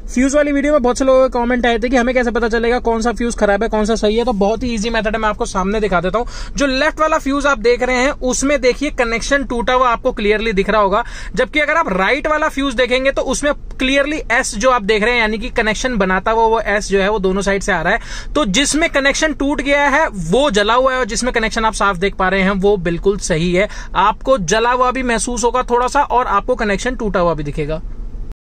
Fuse वाली video में बहुत से लोगों के कमेंट आए थे कि हमें कैसे पता चलेगा कौन सा फ्यूज खराब है कौन सा सही है। तो बहुत ही इजी मेथड है, मैं आपको सामने दिखा देता हूं। जो लेफ्ट वाला फ्यूज आप देख रहे हैं उसमें देखिए कनेक्शन टूटा हुआ आपको क्लियरली दिख रहा होगा, जबकि अगर आप राइट वाला फ्यूज देखेंगे तो उसमें क्लियरली एस जो आप देख रहे हैं यानी कि कनेक्शन बनाता हुआ वो एस जो है वो दोनों साइड से आ रहा है। तो जिसमें कनेक्शन टूट गया है वो जला हुआ है और जिसमें कनेक्शन आप साफ देख पा रहे हैं वो बिल्कुल सही है। आपको जला हुआ भी महसूस होगा थोड़ा सा और आपको कनेक्शन टूटा हुआ भी दिखेगा।